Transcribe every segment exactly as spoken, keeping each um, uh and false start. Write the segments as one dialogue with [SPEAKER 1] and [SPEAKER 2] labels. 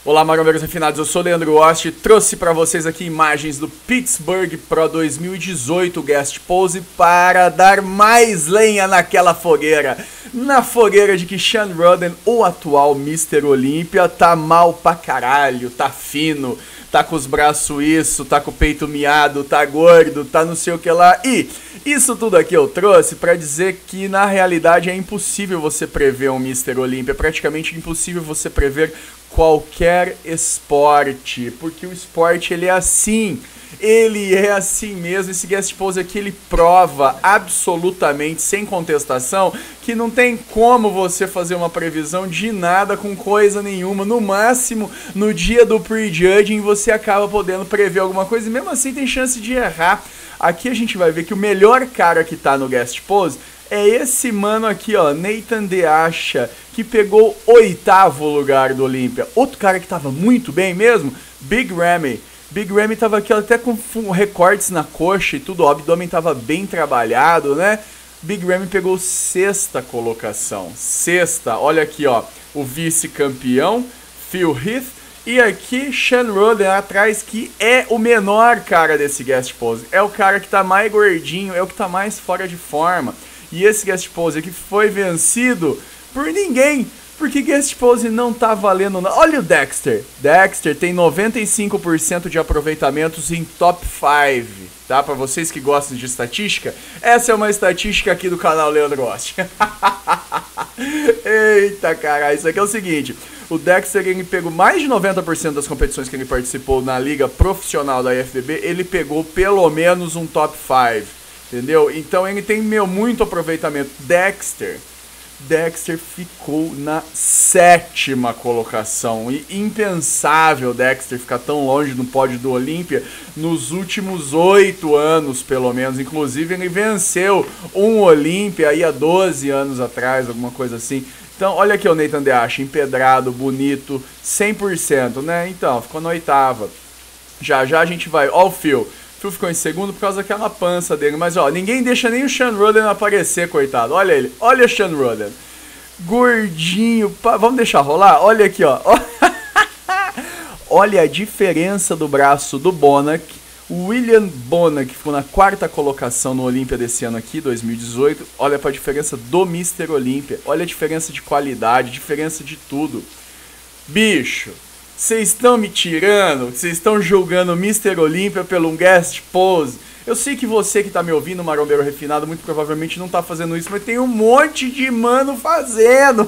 [SPEAKER 1] Olá, marombeiros refinados, eu sou o Leandro Ost, trouxe para vocês aqui imagens do Pittsburgh Pro dois mil e dezoito Guest Pose para dar mais lenha naquela fogueira. Na fogueira de que Sean Roden, o atual mister Olímpia, tá mal pra caralho, tá fino, tá com os braços isso, tá com o peito miado, tá gordo, tá não sei o que lá. E isso tudo aqui eu trouxe para dizer que na realidade é impossível você prever um mister Olímpia, é praticamente impossível você prever qualquer esporte, porque o esporte ele é assim, ele é assim mesmo. Esse guest pose aqui ele prova absolutamente, sem contestação, que não tem como você fazer uma previsão de nada com coisa nenhuma. No máximo, no dia do prejudging você acaba podendo prever alguma coisa e mesmo assim tem chance de errar. Aqui a gente vai ver que o melhor cara que tá no guest pose é esse mano aqui, ó, Nathan Deasha, que pegou o oitavo lugar do Olímpia. Outro cara que tava muito bem mesmo, Big Ramy. Big Ramy tava aqui ó, até com recortes na coxa e tudo, o abdômen tava bem trabalhado, né? Big Ramy pegou sexta colocação, sexta, olha aqui, ó, o vice-campeão, Phil Heath. E aqui, Sean Roden atrás, que é o menor cara desse guest pose. É o cara que tá mais gordinho, é o que tá mais fora de forma. E esse guest pose aqui foi vencido por ninguém, porque guest pose não tá valendo nada. Olha o Dexter. Dexter tem noventa e cinco por cento de aproveitamentos em top cinco, tá? Pra vocês que gostam de estatística, essa é uma estatística aqui do canal Leandro Ost. Eita, caralho, isso aqui é o seguinte. O Dexter, ele pegou mais de noventa por cento das competições que ele participou na liga profissional da I F B B, ele pegou pelo menos um top cinco. Entendeu? Então ele tem, meu, muito aproveitamento. Dexter. Dexter ficou na sétima colocação. E impensável Dexter ficar tão longe do pódio do Olímpia nos últimos oito anos, pelo menos. Inclusive ele venceu um Olímpia aí há doze anos atrás, alguma coisa assim. Então, olha aqui o Nathan Deasha, empedrado, bonito, cem por cento, né? Então, ficou na oitava. Já já a gente vai. Ó o Phil. Phil ficou em segundo por causa daquela pança dele. Mas, ó, ninguém deixa nem o Sean Roden aparecer, coitado. Olha ele. Olha o Sean Roden. Gordinho. Pá. Vamos deixar rolar? Olha aqui, ó. Olha a diferença do braço do Bonac. O William Bonac, que ficou na quarta colocação no Olímpia desse ano aqui, dois mil e dezoito. Olha pra diferença do mister Olímpia. Olha a diferença de qualidade, diferença de tudo. Bicho. Vocês estão me tirando? Vocês estão julgando o mister Olímpia pelo um guest pose? Eu sei que você que tá me ouvindo, marombeiro refinado, muito provavelmente não tá fazendo isso, mas tem um monte de mano fazendo.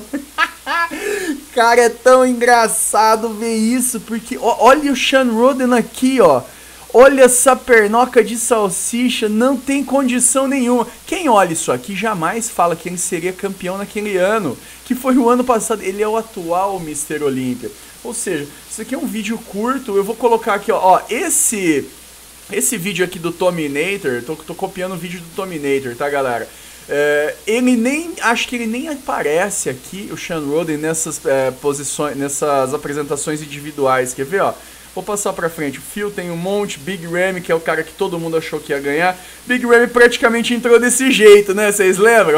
[SPEAKER 1] Cara, é tão engraçado ver isso, porque ó, olha o Sean Roden aqui, ó. Olha essa pernoca de salsicha, não tem condição nenhuma. Quem olha isso aqui jamais fala que ele seria campeão naquele ano, que foi o ano passado. Ele é o atual mister Olímpia. Ou seja, isso aqui é um vídeo curto, eu vou colocar aqui, ó, ó esse, esse vídeo aqui do Tominator, tô, tô copiando o vídeo do Tominator, tá, galera? É, ele nem, acho que ele nem aparece aqui, o Sean Roden, nessas é, posições, nessas apresentações individuais, quer ver, ó? Vou passar pra frente, o Phil tem um monte, Big Ramy, que é o cara que todo mundo achou que ia ganhar. Big Ramy praticamente entrou desse jeito, né, vocês lembram?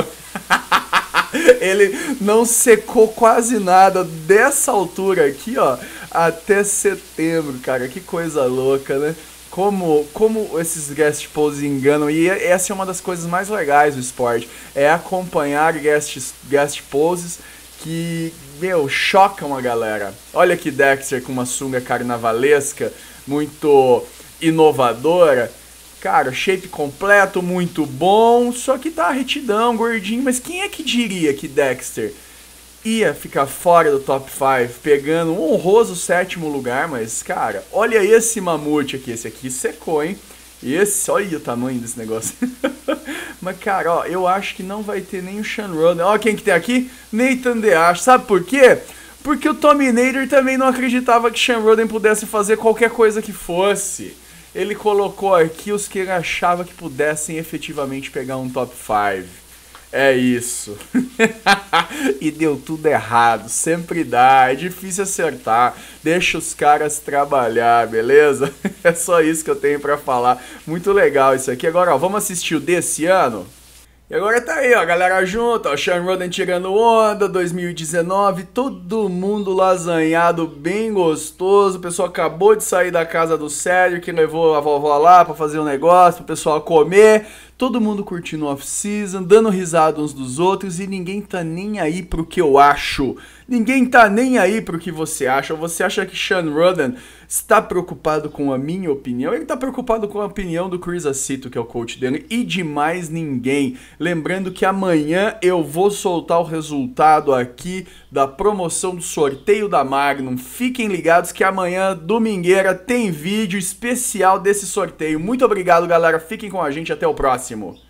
[SPEAKER 1] Ele não secou quase nada dessa altura aqui, ó, até setembro, cara, que coisa louca, né? Como, como esses guest poses enganam, e essa é uma das coisas mais legais do esporte, é acompanhar guest, guest poses que, meu, chocam a galera. Olha aqui Dexter com uma sunga carnavalesca, muito inovadora. Cara, shape completo, muito bom, só que tá retidão, gordinho. Mas quem é que diria que Dexter ia ficar fora do top cinco, pegando um honroso sétimo lugar? Mas, cara, olha esse mamute aqui, esse aqui secou, hein? Esse, olha o tamanho desse negócio. Mas, cara, ó, eu acho que não vai ter nem o Sean Roden. Ó, quem que tem aqui? Nathan Deasha. Sabe por quê? Porque o Tominator também não acreditava que Sean Roden pudesse fazer qualquer coisa que fosse. Ele colocou aqui os que ele achava que pudessem efetivamente pegar um top cinco. É isso. E deu tudo errado. Sempre dá. É difícil acertar. Deixa os caras trabalhar, beleza? É só isso que eu tenho pra falar. Muito legal isso aqui. Agora, ó, vamos assistir o desse ano? E agora tá aí, ó, a galera junto, ó, Sean Roden tirando onda, dois mil e dezenove, todo mundo lasanhado, bem gostoso, o pessoal acabou de sair da casa do Sérgio, que levou a vovó lá pra fazer um negócio, pro pessoal comer, todo mundo curtindo o off-season, dando risada uns dos outros e ninguém tá nem aí pro que eu acho. Ninguém tá nem aí pro que você acha. Ou você acha que Sean Roden está preocupado com a minha opinião? Ele tá preocupado com a opinião do Chris Aceto, que é o coach dele, e de mais ninguém. Lembrando que amanhã eu vou soltar o resultado aqui da promoção do sorteio da Magnum. Fiquem ligados que amanhã, domingueira, tem vídeo especial desse sorteio. Muito obrigado, galera. Fiquem com a gente. Até o próximo.